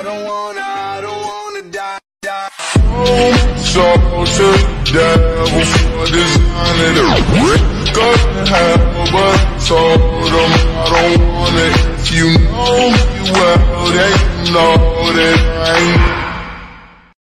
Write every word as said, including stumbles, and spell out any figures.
don't wanna, I don't wanna die, die. So to the devil for designing it. Go to hell, but I told them I don't want it. If you know me well, then you know that I ain't